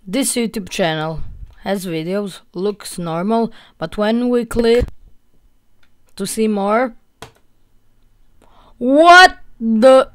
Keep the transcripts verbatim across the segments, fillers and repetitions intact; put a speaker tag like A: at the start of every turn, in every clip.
A: This YouTube channel has videos, looks normal, but when we click to see more, what the...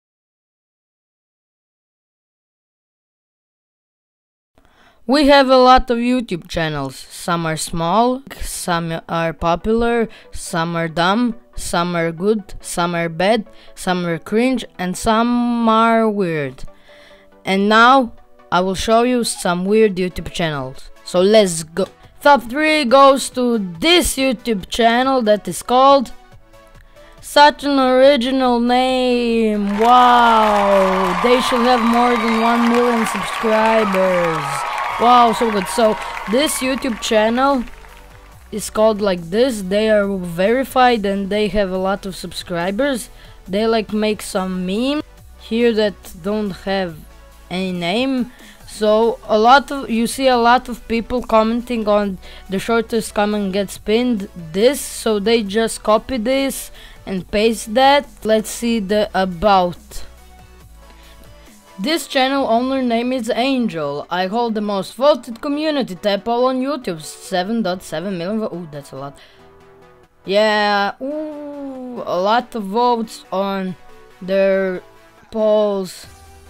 A: We have a lot of YouTube channels. Some are small, some are popular, some are dumb, some are good, some are bad, some are cringe, and some are weird. And now I will show you some weird YouTube channels. So let's go. Top three goes to this YouTube channel that is called... Such an original name. Wow, they should have more than one million subscribers. Wow, so good. So this YouTube channel is called like this. They are verified and they have a lot of subscribers. They like make some memes here that don't have any name. So a lot of you see a lot of people commenting on the shortest comment gets pinned this, so they just copy this and paste that. Let's see the about. This channel owner name is Angel. I hold the most voted community tab poll on YouTube, seven point seven million. Ooh, that's a lot. Yeah, ooh, a lot of votes on their polls.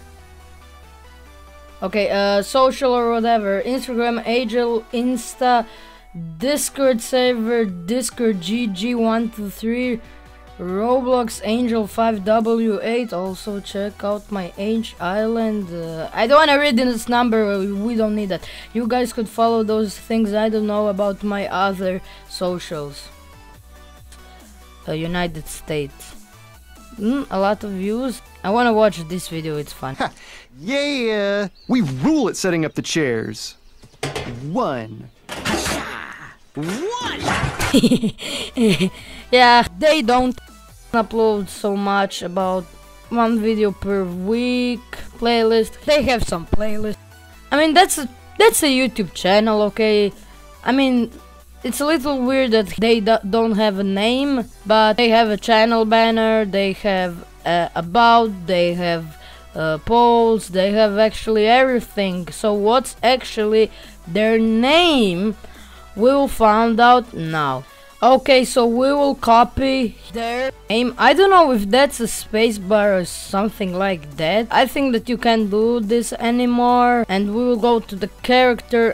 A: Okay, uh, social or whatever. Instagram, Angel, Insta, Discord server, Discord G G one two three. Roblox Angel five W eight. Also check out my Age Island. uh, I don't want to read this number, we don't need that. You guys could follow those things. I don't know about my other socials. uh, United States, mm, a lot of views. I want to watch this video, it's fun.
B: Yeah, we rule at setting up the chairs. One.
A: One. Yeah, they don't upload so much, about one video per week. Playlist, they have some playlist. I mean, that's a, that's a YouTube channel, okay? I mean, it's a little weird that they do don't have a name, but they have a channel banner, they have uh, about, they have uh, polls, they have actually everything. So what's actually their name? We'll find out now. Okay, so we will copy their name. I don't know if that's a spacebar or something like that. I think that you can't do this anymore. And we will go to the character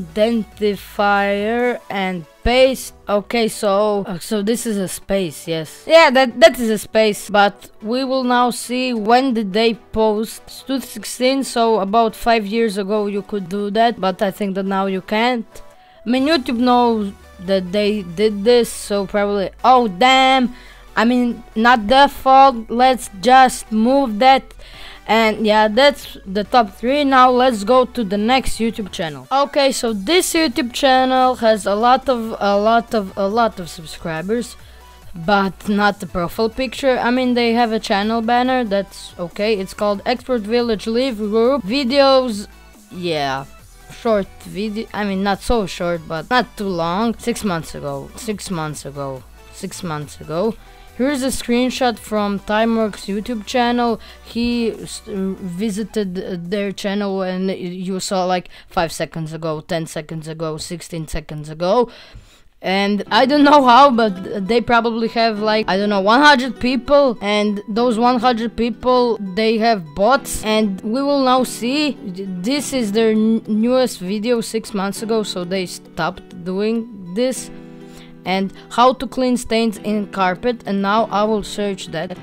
A: identifier and paste. Okay, so uh, so this is a space, yes. Yeah, that that is a space. But we will now see when did they post. It's two thousand sixteen, so about five years ago you could do that. But I think that now you can't. I mean, YouTube knows that they did this, so probably, oh damn, I mean, not their fault. Let's just move that. And yeah, that's the top three. Now let's go to the next YouTube channel. Okay, so this YouTube channel has a lot of a lot of a lot of subscribers, but not the profile picture. I mean, they have a channel banner, that's okay. It's called Expert Village Live Group Videos. Yeah, short video. I mean, not so short, but not too long. Six months ago, six months ago, six months ago. Here's a screenshot from Timeworks YouTube channel. He visited their channel and you saw like five seconds ago, ten seconds ago, sixteen seconds ago. And I don't know how, but they probably have like, I don't know, one hundred people, and those one hundred people, they have bots. And we will now see, this is their newest video six months ago, so they stopped doing this. And how to clean stains in carpet, and now I will search that.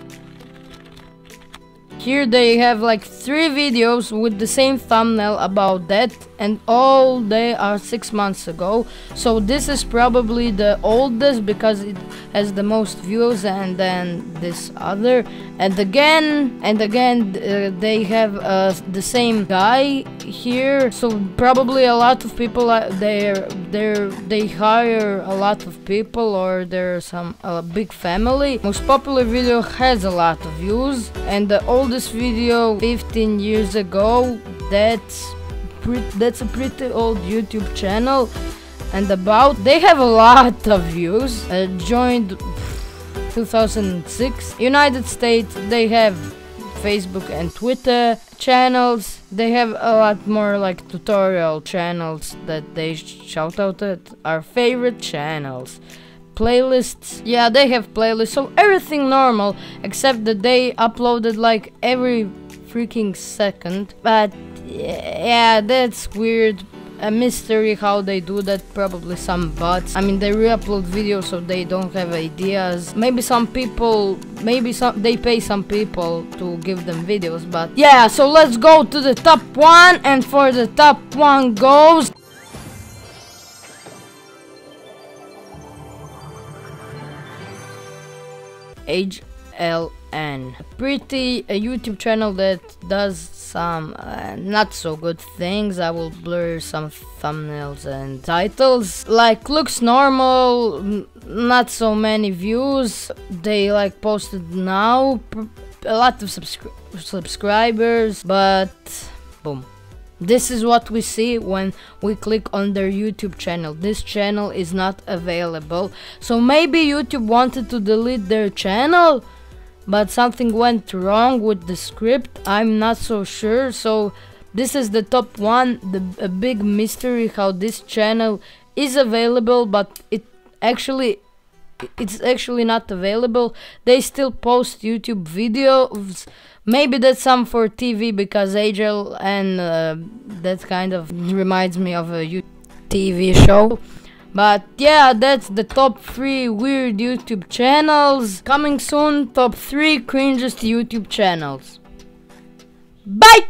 A: Here they have like three videos with the same thumbnail about that, and all they are six months ago. So this is probably the oldest because it has the most views, and then this other, and again and again uh, they have uh, the same guy here. So probably a lot of people uh, they're they're they hire a lot of people, or there's some a big family. Most popular video has a lot of views, and the oldest video fifteen years ago. That's pretty, that's a pretty old YouTube channel. And about, they have a lot of views. Uh, joined two thousand six. United States, they have Facebook and Twitter channels. They have a lot more like tutorial channels that they shout out at our favorite channels. Playlists, yeah, they have playlists, so everything normal, except that they uploaded like every freaking second. But yeah, that's weird. A mystery how they do that. Probably some bots. I mean, they re-upload videos so they don't have ideas. Maybe some people, maybe some they pay some people to give them videos. But yeah, so let's go to the top one, and for the top one goes H L N. Pretty a YouTube channel that does some uh, not so good things. I will blur some thumbnails and titles. Like, looks normal, n not so many views. They like posted now a lot of subscri subscribers, but boom. This is what we see when we click on their YouTube channel. This channel is not available. So maybe YouTube wanted to delete their channel, but something went wrong with the script. I'm not so sure. So this is the top one, the a big mystery how this channel is available, but it actually it's actually not available. They still post YouTube videos. Maybe that's some for T V, because H L and uh, that kind of reminds me of a T V show. But yeah, that's the top three weird YouTube channels. Coming soon, top three cringiest YouTube channels. Bye!